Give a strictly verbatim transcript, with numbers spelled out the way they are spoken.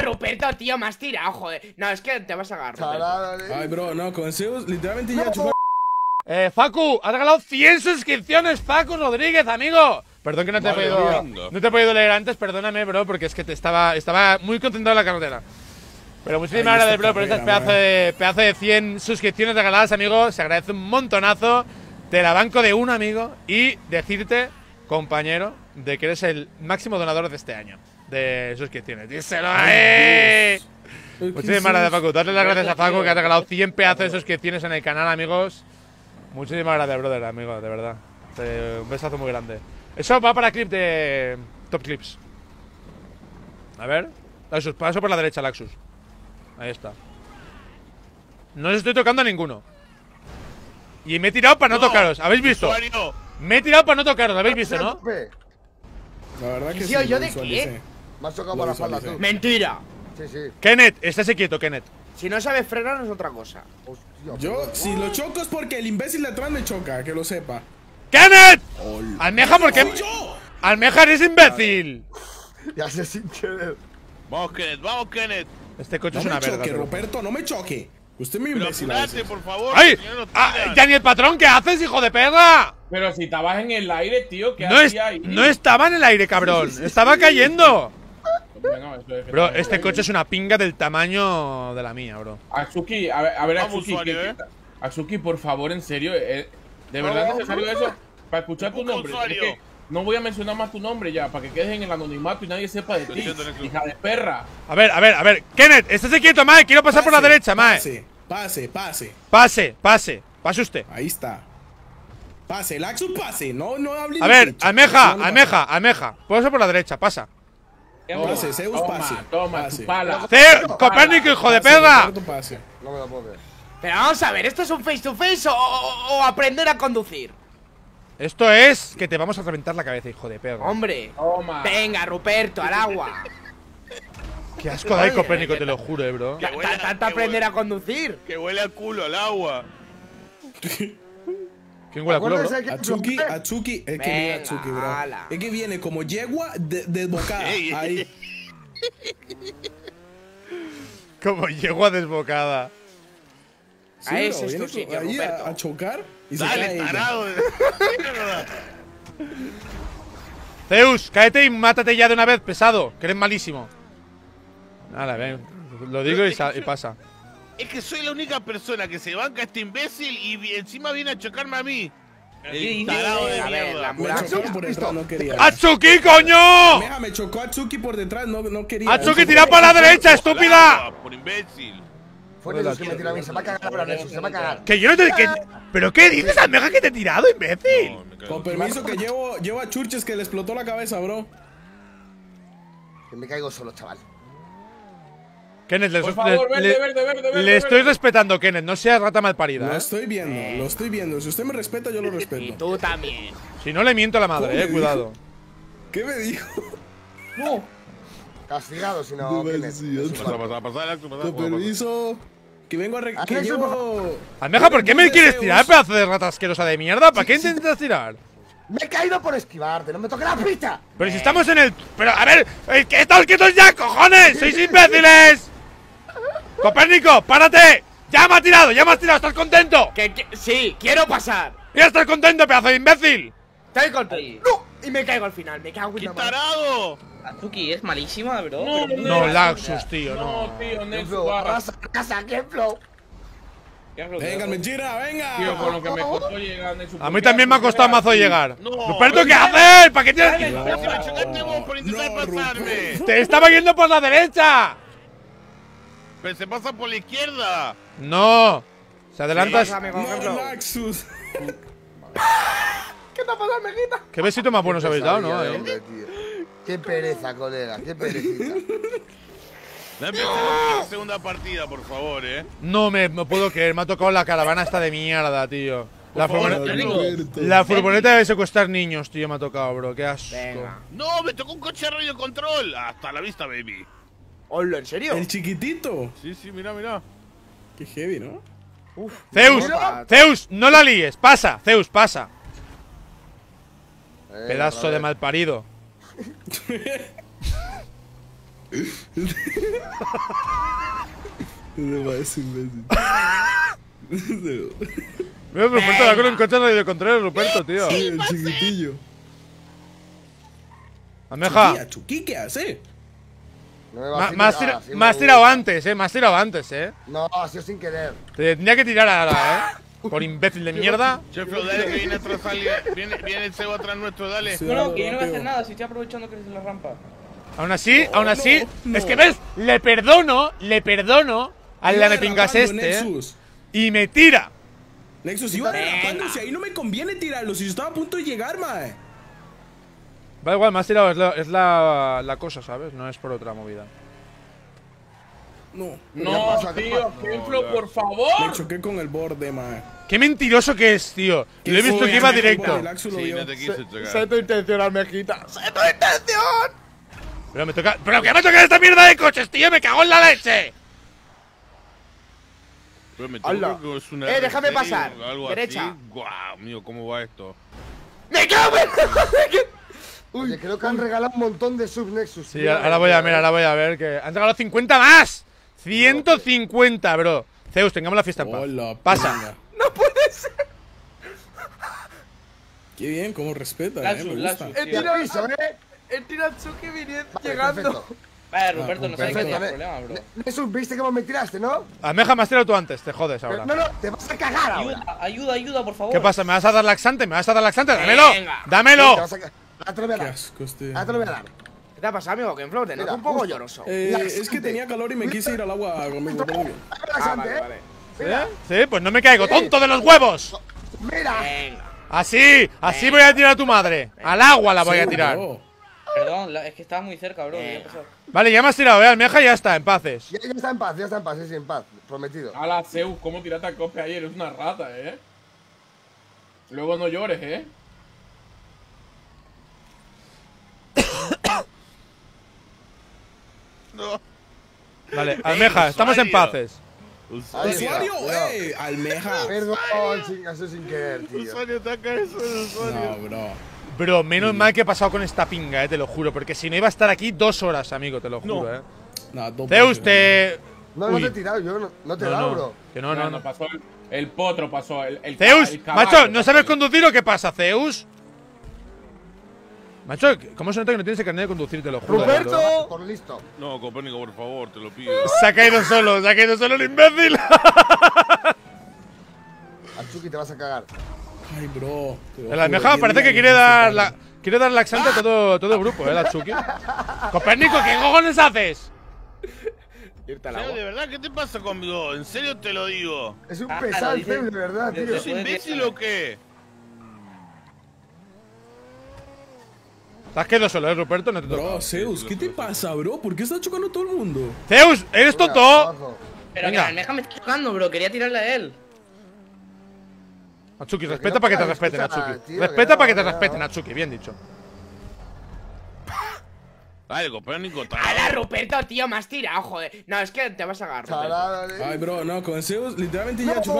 Ruperto, tío, me has tirado, joder. No, es que te vas a agarrar. Ay, bro, no, con Zeus literalmente ya chupó. Eh, Facu, has regalado cien suscripciones, Facu Rodríguez, amigo. Perdón que no te, Vale, he podido, amigo. no te he podido leer antes, perdóname, bro, porque es que te estaba, estaba muy concentrado en la carretera. Pero muchísimas Ahí gracias, está bro, por estas carrera, pedazo de, pedazo de cien suscripciones regaladas, amigo. Se agradece un montonazo. Te la banco de uno, amigo. Y decirte, compañero, de que eres el máximo donador de este año de suscripciones. ¡Díselo ahí! Muchísimas gracias, Facu. Darle las gracias a Facu, que ha regalado cien pedazos de suscripciones en el canal, amigos. Muchísimas gracias, brother, amigo, de verdad. Te- un besazo muy grande. Eso va para clip de Top Clips. A ver. Laxus, paso por la derecha, Laxus. Ahí está. No os estoy tocando a ninguno. Y me he tirado para no, No, tocaros. ¿Habéis visto? Usuario. Me he tirado para no tocaros. ¿Habéis visto, no? La verdad que sí. Tío, ¿yo lo de visualicé. qué? Me has tocado Lo por la espalda visualicé. tú. Mentira. Sí, sí. Kenneth, estése quieto, Kenneth. Si no sabes frenar es otra cosa. Hostia, Yo, si lo choco es porque el imbécil de atrás me choca, que lo sepa. ¡Kenneth! Almeja, ¿por qué? ¡Soy yo! Almeja, eres imbécil. ya sé sin querer. Vamos, Kenneth, vamos, Kenneth. Este coche No es me una choque, verga. tío. Ruperto, no me choque. Usted es muy Pero imbécil a apurate, veces. por favor. ¡Ay! que si no nos Ah, tiran. ¡Ya ni el patrón! ¿Qué haces, hijo de perra? Pero si estabas en el aire, tío, ¿qué No, es, hacía ahí? no estaba en el aire, cabrón. Estaba cayendo. Bueno, eso es que Bro, estaba en este el coche aire. es una pinga del tamaño de la mía, bro. Atsuki, a ver, a ver Vamos, Atsuki, usuario, ¿qué- ¿eh? qué- Atsuki, por favor, en serio, eh, ¿de verdad es necesario eso? Para escuchar tu Busca nombre. Es usuario. que no voy a mencionar más tu nombre ya, para que quedes en el anonimato y nadie sepa de Lo ti, siento, Nexus. hija de perra. A ver, a ver, a ver. Kenneth, estése quieto, mae. Quiero pasar por la Pase, derecha, mae. Pase, pase, pase. Pase, pase. Pase usted. Ahí está. Pase, Laxus, pase. No, no hable A de ver, fecha. Almeja, No, no Almeja, Almeja. Puedo pasar por la derecha, pasa. Pase, Zeus, toma, pase. Toma, Pase. tu pala. ¡Ce- Copérnico, hijo de Pase, perra! Ruperto, pase. No me lo puedo creer. Pero vamos a ver, ¿esto es un face to face o, o- o aprender a conducir? Esto es que te vamos a reventar la cabeza, hijo de perra. Hombre. Toma. Venga, Ruperto, al agua. Qué asco da el Copérnico, te lo juro, eh, bro. Que Ta- huele a- Tanto que aprender huele- a conducir. Que huele a culo al agua. ¿Quién huele a culo, bro? Acuérdese que- Atsuki, Atsuki, es que Venga, mira Atsuki, bro. ala. Es que viene como yegua de- desbocada. Ey. Ahí. Como yegua desbocada. Sí, A ese bro, es tu viene sitio, ahí Ruperto. a, a chocar y se Dale, cae ella. tarado. de mierda. Zeus, cáete y mátate ya de una vez, pesado, que eres malísimo. Nada, ven. Lo digo y, sa- y pasa. Es que soy la única persona que se banca a este imbécil y vi- encima viene a chocarme a mí. El tarado de A ver, la mierda. Me ambulancia. chocó por detrás, no quería. ¡Atsuki, coño! Meja, me chocó Atsuki por detrás, no, no quería. ¡Atsuki, tira para la derecha, estúpida! Hola, por imbécil. Fue Nexus que me tiró a mí. Se va a cagar ahora, Nexus. Se va a cagar. Que yo no te. que- ¿Pero qué dices, Almeja, que te he tirado, imbécil? No, me cago. Con permiso que llevo, llevo a Churches que le explotó la cabeza, bro. Que me caigo solo, chaval. Kenneth, le, Por le- favor, verde, le- verde, verde, verde. le estoy verde. respetando, Kenneth, no seas rata malparida, Lo ¿eh? estoy viendo, lo estoy viendo. Si usted me respeta, yo lo Y respeto. tú también. Si no le miento a la ¿Cómo madre, me eh, cuidado. ¿Qué me dijo? Castigado, si no. No me Kenneth. decías. Eso Pasa, vale. pasa, pasa, Alex, pasa, Con pasa. permiso. Que vengo a. Re ¿A que qué llevo. Almeja, ¿por qué me Zeus. quieres tirar, pedazo de rata asquerosa de mierda? ¿Para qué intentas tirar? Me he caído por esquivarte. No me toques la pista. Pero si estamos en el. Pero a ver, eh, que estáis quietos ya, cojones, sois imbéciles. Copérnico, párate. Ya me ha tirado, ya me has tirado, ¿estás contento? Que, que- sí, quiero pasar. ¡Ya estás contento, pedazo de imbécil! Estoy contento. ¡No! Y me caigo al final, me cago en ¡Qué la madre. tarado! Atsuki es malísima, bro. No, pero- No, Laxus, tío, No, no. tío, Nexus, Flow, baja. arrasa, arrasa, que flow. ¿Qué has roto? Venga, mentira, venga. Tío, con lo que me costó llegar, Nexus. A mí también me ha costado mazo llegar. No. ¡Ruperto, qué haces! ¿Para qué tienes que.? Pero si me chocaste vos por intentar No, pasarme. ¡Te estaba yendo por la derecha! Pero se pasa por la izquierda. No. Se adelantas. Pásame, por No, ejemplo. Laxus. ¿Qué te ha pasado, Mejita? ¿Qué besito más buenos habéis dado, no? Pesadilla de eh? hombre, tío. Qué pereza, colega. Qué perecita. No empecemos con la segunda partida, por favor, eh. No me, me puedo creer, me ha tocado la caravana esta de mierda, tío. La, Por favor, furgoneta- Ruperto. la furgoneta de secuestrar niños, tío, me ha tocado, bro. Qué asco. Venga. No, me tocó un coche de radio control. Hasta la vista, baby. Hola, ¿en serio? El chiquitito. Sí, sí, mira, mira. Qué heavy, ¿no? Uf. Zeus, Mira. Zeus, no la líes. Pasa, Zeus, pasa. Eh, Pedazo otra de vez. malparido. Me parece imbécil. Mira, Ruperto va con un coche de contrario, Ruperto, tío. Sí, el chiquitillo. Almeja, Chuquilla, Chuqui, ¿qué hace? No me ma- vaciles, me has ah, tira- sí me me has tirado gusta. antes, eh. Me has tirado antes, eh. No, ha sido sin querer. Te tendría que tirar ahora, eh. Por imbécil de mierda. Cheflo, dale que viene atrás alguien. Viene, viene el cebo atrás nuestro, dale. Sí. No, no, que yo no voy a hacer nada, si estoy aprovechando que eres en la rampa. Aún así, aún así. no, Es que no. ves, le perdono, le perdono al Iba lamepingas derrapando, este, eh. Nexus. Y me tira. Nexus, iba derrapando, si ahí no me conviene tirarlo, si yo estaba a punto de llegar, mae. Va igual, me has tirado, es la, es la, la cosa, ¿sabes? No es por otra movida. No, No, pasa? ¿Qué tío, pasa? Kenflo, por me favor. choqué con el borde, mae. Qué mentiroso que es, tío. Lo he visto que iba directo. El Axu lo Sí, vio. no te quise chocar. tu intención, Almejita. Pero me toca. ¡Pero que me toca esta mierda de coches, tío! ¡Me cago en la leche! Pero me Hola. tengo que es una Eh, déjame R serie pasar. o algo Derecha. así. Guau, mío, ¿cómo va esto? ¡Me cago en! Oye, creo que han regalado un montón de subs Nexus. Sí, ahora voy a ver, ahora voy a ver que. ¡Han regalado cincuenta más! ¡ciento cincuenta, bro! Zeus, tengamos la fiesta en paz. Hola, Pasa. piña. ¡No puede ser! Qué bien, cómo respeta, eh, Laxus, me gusta. Laxus, He tío. tirado, Piso, ¿eh? he tirado Chucky viniendo, Vale, llegando. perfecto. Vale, Ruperto, no sabes Perfecto, qué ¿eh? problema, bro. Nexus, ¿viste cómo me tiraste, no? Almeja, me has tirado tú antes, te jodes Pero, ahora. no, no, te vas a cagar ahora. Ayuda, ayuda, ayuda, por favor. ¿Qué pasa? ¿Me vas a dar laxante? ¿Me vas a dar laxante? ¡Dámelo! Venga. Te ¡Dámelo! vas a ca- Ahora te lo voy a Qué dar. asco este. Ahora te lo voy a dar. ¿Qué te ha pasado, amigo? Kenflo, te noto Mira, un poco justo. lloroso. Eh, Laxante. es que tenía calor y me quise ir al agua conmigo, perdón. Dame Ah, laxante, vale, ¿eh? vale. Mira, ¿Sí? Pues no me caigo, tonto de los huevos. mira. Venga. Así, así voy a tirar a tu madre. Al agua la voy a Sí, tirar. bro. Perdón, la- es que estabas muy cerca, bro. ¿qué pasó? Vale, ya me has tirado, eh. Almeja ya está, en paces. Ya, ya está en paz, ya está en paz, sí, sí, en paz. Prometido. Ala, Zeus, ¿cómo tiraste a Cope ayer? Es una rata, eh. Luego no llores, eh. No. Vale, Almeja, estamos en usuario. paces. Ahí está, Usuario, cuidado. eh, almeja. Perdón, chingas, eso sin querer, tío. Usuario, ataca eso, usuario. No, bro. Bro, menos mal que he pasado con esta pinga, eh, te lo juro. Porque si no iba a estar aquí dos horas, amigo, te lo juro, No. eh. No, dos Zeus, veces, te. No, no Uy. te he tirado, yo no, no te he No, dado, no, bro. que no, no, no. pasó el, el potro, pasó el, el Zeus, el caballo, macho, ¿no pasó sabes el- conducir o qué pasa, Zeus? Macho, ¿cómo se nota que no tienes el carnet de conducir? Te lo juro. eh, bro. ¡Ruperto! Por listo. No, Copérnico, por favor, te lo pido. Se ha caído solo, se ha caído solo el imbécil. Al Chucky te vas a cagar. Ay, bro. te lo El juro, almeja diez parece que días quiere no se dar para. la, quiere dar laxante a todo, todo el grupo, eh, la Chucky. Copérnico, ¿qué cojones haces? Irte al Zeus, agua. ¿de verdad qué te pasa conmigo? En serio te lo digo. Es un Ah, pesado, lo dice- Zeus, de verdad, tío. ¿Es imbécil o qué? Te has quedado solo, eh, Ruperto, no te toca. Bro, Zeus, ¿qué te pasa, bro? ¿Por qué estás chocando a todo el mundo? Zeus, ¿eres Venga, tonto? abajo. Pero que Venga. la almeja me está tocando, bro. Quería tirarle a él. Natsuki, Pero que respeta no para que te puedes, respeten, escucha, Natsuki. tío, Respeta que no, para que te que no. respeten, Natsuki, bien dicho. Dale, Copérnico, ¡Hala, tarado. Ruperto, tío! Me has tirado, joder. No, es que te vas a agarrar, Ruperto. Tarado, eh. Ay, bro, no, con Zeus literalmente ya No. chocó